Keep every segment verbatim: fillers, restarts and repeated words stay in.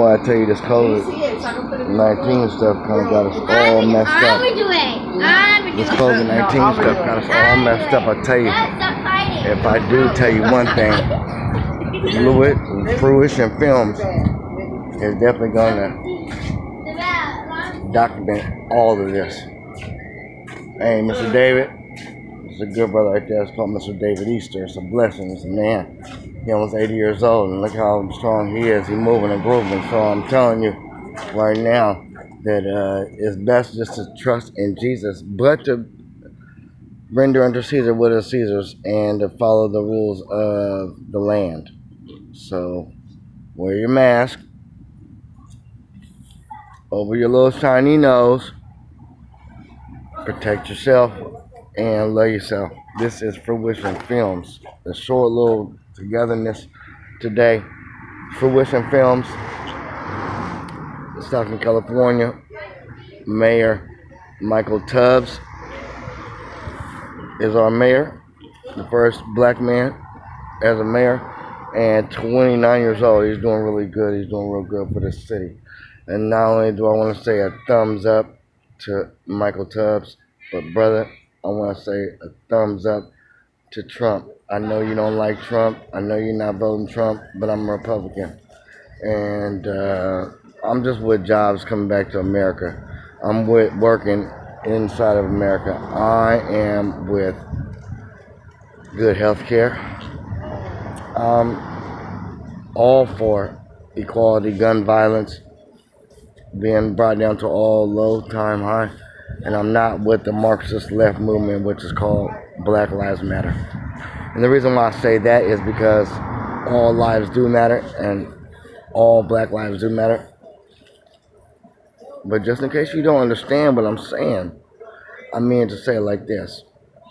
why I tell you this COVID nineteen stuff kind of got us all messed up. This COVID nineteen stuff got us all messed up. I tell you, if I do tell you one thing, Fluition Films is definitely going to document all of this. Hey, Mister David, it's a good brother right there. It's called Mister David Easter. It's a blessing. It's a man. He almost eighty years old, and look how strong he is. He's moving and grooving. So I'm telling you right now that uh, it's best just to trust in Jesus, but to render unto Caesar what is Caesar's, and to follow the rules of the land. So wear your mask over your little shiny nose, protect yourself, and love yourself. This is Fluition Films. The short little togetherness today. Fluition Films, Stockton, California. Mayor Michael Tubbs is our mayor, the first black man as a mayor, and twenty-nine years old. He's doing really good. He's doing real good for this city. And not only do I want to say a thumbs up to Michael Tubbs, but brother, I want to say a thumbs up to Trump. I know you don't like Trump. I know you're not voting Trump, but I'm a Republican. And uh, I'm just with jobs coming back to America. I'm with working inside of America. I am with good health care. I'm all for equality, gun violence being brought down to all low time high. And I'm not with the marxist left movement, which is called Black Lives Matter. And the reason why I say that is because all lives do matter, and all black lives do matter. But just in case you don't understand what I'm saying, I mean to say it like this.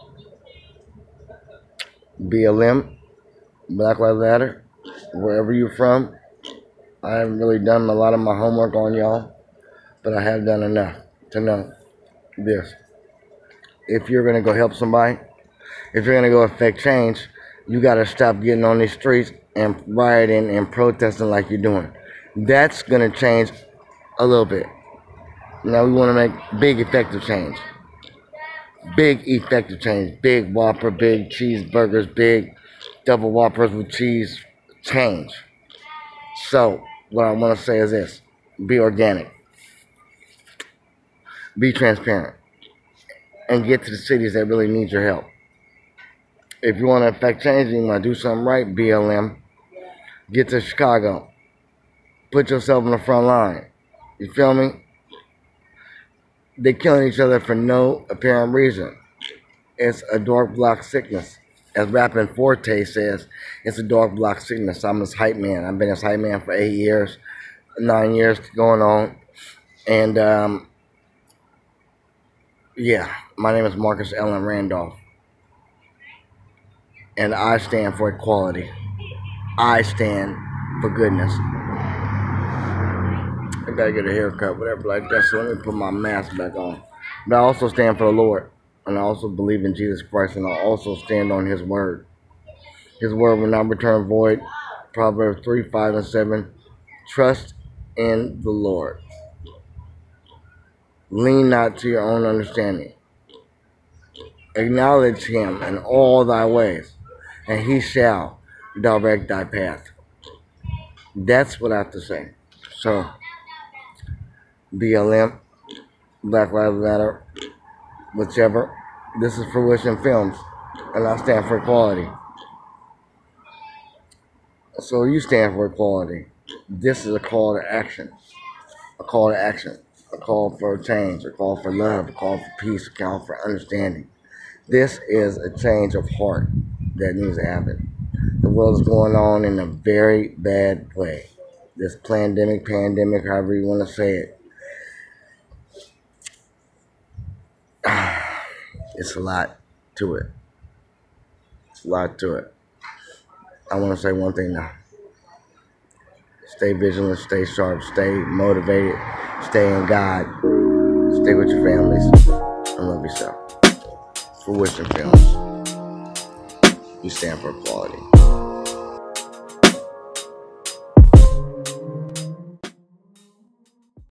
B L M, Black Lives Matter, wherever you're from. I haven't really done a lot of my homework on y'all, but I have done enough to know this. If you're going to go help somebody, if you're going to go affect change, you got to stop getting on these streets and rioting and protesting like you're doing. That's going to change a little bit. Now we want to make big effective change. Big effective change. Big Whopper, big cheeseburgers, big double Whoppers with cheese change. So what I want to say is this. Be organic. Be transparent. And get to the cities that really need your help. If you want to affect change and you want to do something right, B L M, get to Chicago. Put yourself in the front line. You feel me? They're killing each other for no apparent reason. It's a dark block sickness. As Rappin' Forte says, it's a dark block sickness. I'm his hype man. I've been his hype man for eight years, nine years going on. And, um, yeah, my name is Marcus Allen Randolph. And I stand for equality. I stand for goodness. I gotta get a haircut, whatever like that, so let me put my mask back on. But I also stand for the Lord. And I also believe in Jesus Christ, and I also stand on His word. His word will not return void. Proverbs three, five, and seven. Trust in the Lord. Lean not to your own understanding. Acknowledge Him in all thy ways, and He shall direct thy path. That's what I have to say. So, B L M, Black Lives Matter, whichever. This is Fluition Films, and I stand for equality. So you stand for equality. This is a call to action. A call to action. A call for change. A call for love. A call for peace. A call for understanding. This is a change of heart that needs to happen. The world is going on in a very bad way. This pandemic, pandemic, however you want to say it. It's a lot to it. It's a lot to it. I want to say one thing now. Stay vigilant, stay sharp, stay motivated, stay in God, stay with your families, and love yourself. Fluition Films. You stand for equality.